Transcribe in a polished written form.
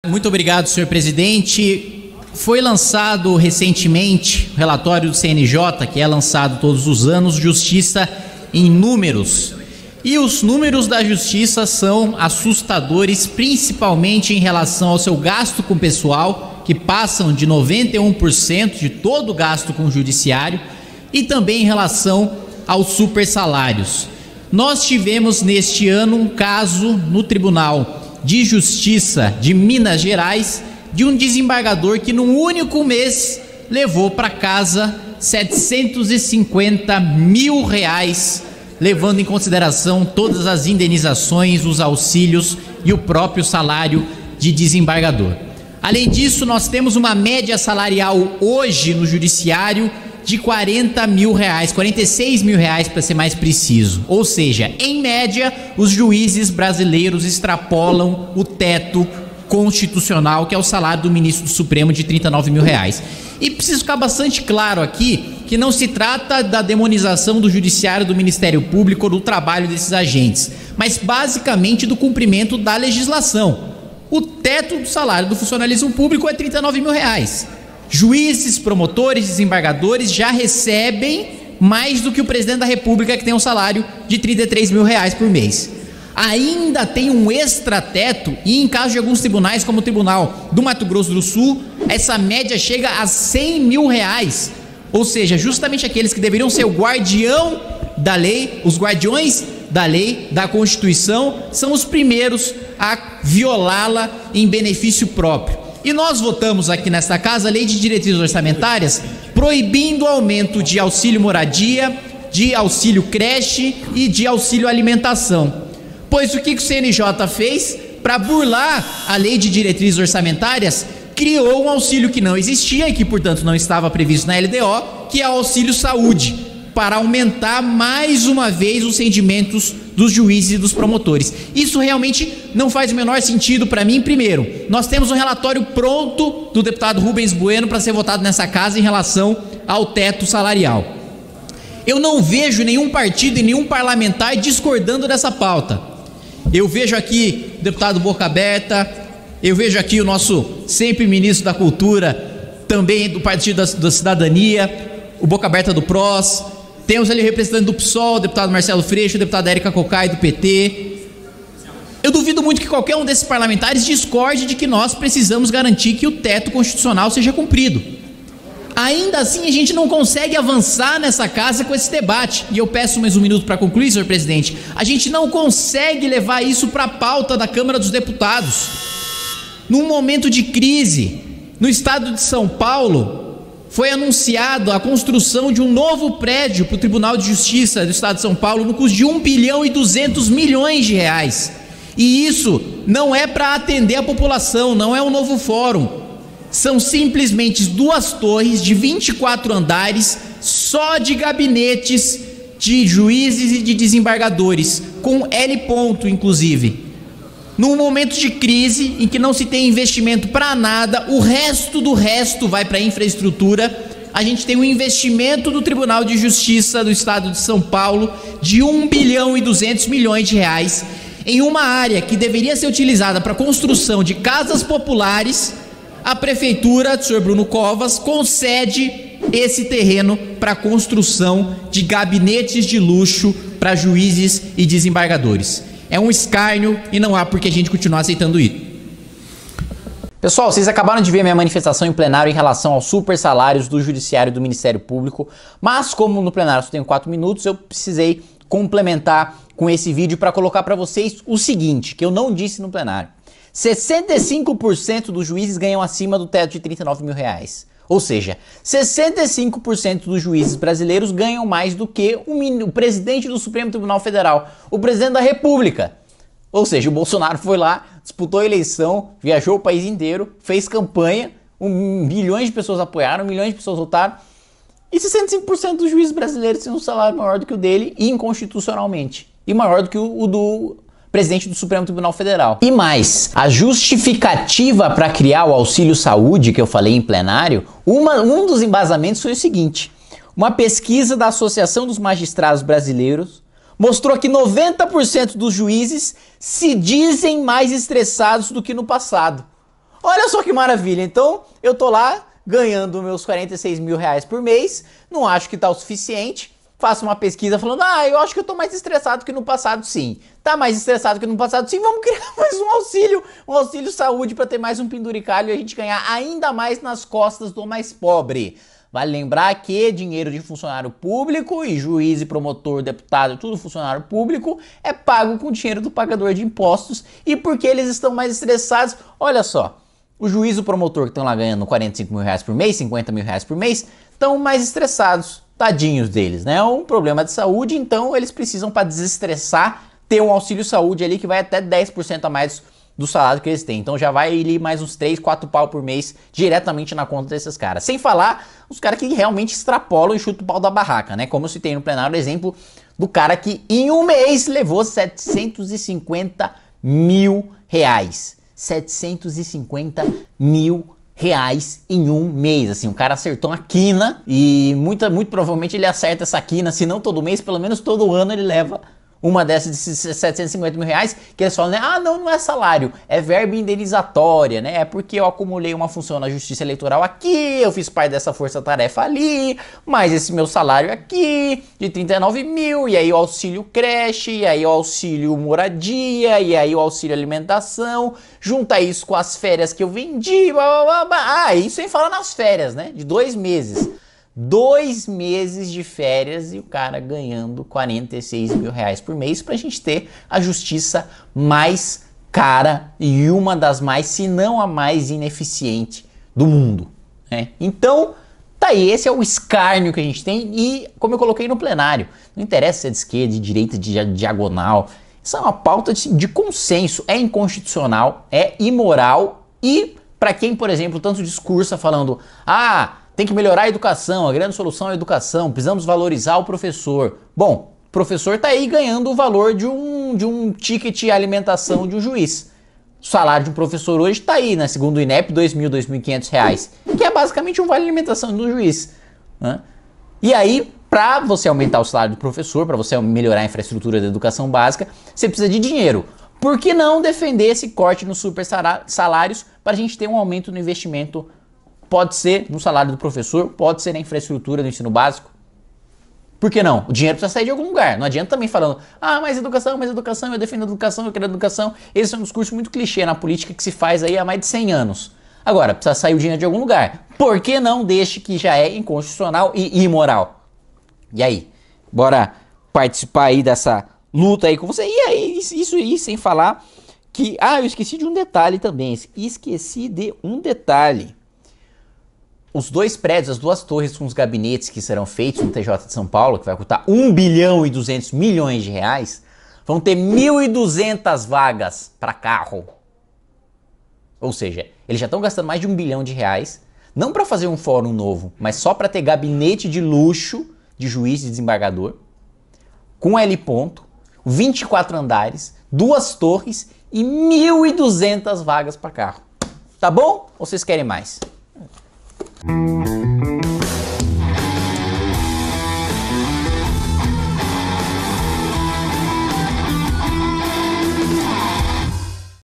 Muito obrigado, senhor presidente. Foi lançado recentemente o relatório do CNJ, que é lançado todos os anos, Justiça em Números. E os números da Justiça são assustadores, principalmente em relação ao seu gasto com pessoal, que passam de 91% de todo o gasto com o judiciário, e também em relação aos super salários. Nós tivemos neste ano um caso no Tribunal de Justiça de Minas Gerais de um desembargador que num único mês levou para casa R$750 mil, levando em consideração todas as indenizações, os auxílios e o próprio salário de desembargador. Além disso, nós temos uma média salarial hoje no judiciário de R$40 mil, R$46 mil para ser mais preciso. Ou seja, em média, os juízes brasileiros extrapolam o teto constitucional, que é o salário do ministro do Supremo de R$39 mil. E precisa ficar bastante claro aqui que não se trata da demonização do judiciário, do Ministério Público ou do trabalho desses agentes, mas basicamente do cumprimento da legislação. O teto do salário do funcionalismo público é R$39 mil. Juízes, promotores, desembargadores já recebem mais do que o presidente da República, que tem um salário de R$33 mil por mês. Ainda tem um extrateto, e em caso de alguns tribunais, como o Tribunal do Mato Grosso do Sul, essa média chega a R$100 mil. Ou seja, justamente aqueles que deveriam ser o guardião da lei, os guardiões da lei, da Constituição, são os primeiros a violá-la em benefício próprio. E nós votamos aqui nesta casa a Lei de Diretrizes Orçamentárias proibindo o aumento de auxílio moradia, de auxílio creche e de auxílio alimentação. Pois o que o CNJ fez? Para burlar a Lei de Diretrizes Orçamentárias, criou um auxílio que não existia e que, portanto, não estava previsto na LDO, que é o auxílio saúde, para aumentar mais uma vez os rendimentos dos juízes e dos promotores. Isso realmente não faz o menor sentido para mim. Primeiro, nós temos um relatório pronto do deputado Rubens Bueno para ser votado nessa casa em relação ao teto salarial. Eu não vejo nenhum partido e nenhum parlamentar discordando dessa pauta. Eu vejo aqui o deputado Boca Aberta, eu vejo aqui o nosso sempre ministro da Cultura, também do Partido da Cidadania, o Boca Aberta do PROS. Temos ali o representante do PSOL, o deputado Marcelo Freixo, o deputado Érica Cocai do PT. Eu duvido muito que qualquer um desses parlamentares discorde de que nós precisamos garantir que o teto constitucional seja cumprido. Ainda assim, a gente não consegue avançar nessa casa com esse debate. E eu peço mais um minuto para concluir, senhor presidente. A gente não consegue levar isso para a pauta da Câmara dos Deputados. Num momento de crise, no estado de São Paulo, foi anunciado a construção de um novo prédio para o Tribunal de Justiça do Estado de São Paulo no custo de R$1,2 bilhão. E isso não é para atender a população, não é um novo fórum. São simplesmente 2 torres de 24 andares só de gabinetes de juízes e de desembargadores, com L ponto inclusive. Num momento de crise, em que não se tem investimento para nada, o resto do resto vai para a infraestrutura, a gente tem um investimento do Tribunal de Justiça do Estado de São Paulo de R$1,2 bilhão, em uma área que deveria ser utilizada para a construção de casas populares. A Prefeitura, do senhor Bruno Covas, concede esse terreno para a construção de gabinetes de luxo para juízes e desembargadores. É um escárnio e não há por que a gente continuar aceitando isso. Pessoal, vocês acabaram de ver a minha manifestação em plenário em relação aos super salários do Judiciário e do Ministério Público, mas como no plenário só tenho 4 minutos, eu precisei complementar com esse vídeo para colocar para vocês o seguinte, que eu não disse no plenário. 65% dos juízes ganham acima do teto de R$39 mil. Ou seja, 65% dos juízes brasileiros ganham mais do que o presidente do Supremo Tribunal Federal, o presidente da República. Ou seja, o Bolsonaro foi lá, disputou a eleição, viajou o país inteiro, fez campanha, milhões de pessoas apoiaram, milhões de pessoas votaram, e 65% dos juízes brasileiros têm um salário maior do que o dele, inconstitucionalmente, e maior do que o do presidente do Supremo Tribunal Federal. E mais, a justificativa para criar o auxílio saúde, que eu falei em plenário, um dos embasamentos foi o seguinte: uma pesquisa da Associação dos Magistrados Brasileiros mostrou que 90% dos juízes se dizem mais estressados do que no passado. Olha só que maravilha. Então, eu tô lá ganhando meus 46 mil reais por mês, não acho que tá o suficiente. Faço uma pesquisa falando, eu acho que eu tô mais estressado que no passado, sim. Tá mais estressado que no passado, sim, vamos criar mais um auxílio saúde para ter mais um penduricalho e a gente ganhar ainda mais nas costas do mais pobre. Vale lembrar que dinheiro de funcionário público e juiz e promotor, deputado, tudo funcionário público é pago com dinheiro do pagador de impostos. E porque eles estão mais estressados, olha só, o juiz e o promotor que estão lá ganhando 45 mil reais por mês, 50 mil reais por mês, estão mais estressados. Tadinhos deles, né? É um problema de saúde, então eles precisam, para desestressar, ter um auxílio saúde ali que vai até 10% a mais do salário que eles têm. Então já vai ali mais uns 3, 4 pau por mês diretamente na conta desses caras. Sem falar os caras que realmente extrapolam e chutam o pau da barraca, né? Como eu citei no plenário o exemplo do cara que em um mês levou 750 mil reais. 750 mil reais em um mês, assim, o cara acertou uma quina e muito provavelmente ele acerta essa quina, se não todo mês, pelo menos todo ano ele leva uma dessas de 750 mil reais, que eles falam, né, não é salário, é verba indenizatória, né, é porque eu acumulei uma função na justiça eleitoral aqui, eu fiz parte dessa força-tarefa ali, mas esse meu salário aqui, de 39 mil, e aí o auxílio creche, e aí o auxílio moradia, e aí o auxílio alimentação, junta isso com as férias que eu vendi, blá, blá, blá. Isso sem falar nas férias, né, de 2 meses. 2 meses de férias e o cara ganhando 46 mil reais por mês pra gente ter a justiça mais cara e uma das mais, se não a mais ineficiente do mundo, né? Então, tá aí, esse é o escárnio que a gente tem e, como eu coloquei no plenário, não interessa se é de esquerda, de direita, de diagonal, isso é uma pauta de consenso, é inconstitucional, é imoral e pra quem, por exemplo, tanto discursa falando, tem que melhorar a educação, a grande solução é a educação, precisamos valorizar o professor. Bom, o professor tá aí ganhando o valor de um ticket de alimentação de um juiz. O salário de um professor hoje tá aí, né, segundo o INEP, R$ 2.000, R$ 2.500 reais, que é basicamente um vale alimentação do juiz, né? E aí, para você aumentar o salário do professor, para você melhorar a infraestrutura da educação básica, você precisa de dinheiro. Por que não defender esse corte nos super salários para a gente ter um aumento no investimento? Pode ser no salário do professor, pode ser na infraestrutura do ensino básico. Por que não? O dinheiro precisa sair de algum lugar. Não adianta também falando, mais educação, eu defendo a educação, eu quero a educação. Esse é um discurso muito clichê na política que se faz aí há mais de 100 anos. Agora, precisa sair o dinheiro de algum lugar. Por que não deixe que já é inconstitucional e imoral? E aí? Bora participar aí dessa luta aí com você. E aí, isso aí, sem falar que... eu esqueci de um detalhe também. Os 2 prédios, as 2 torres com os gabinetes que serão feitos no TJ de São Paulo, que vai custar 1 bilhão e 200 milhões de reais, vão ter 1.200 vagas para carro. Ou seja, eles já estão gastando mais de 1 bilhão de reais, não para fazer um fórum novo, mas só para ter gabinete de luxo de juiz e desembargador, com L ponto, 24 andares, 2 torres e 1.200 vagas para carro. Tá bom? Ou vocês querem mais?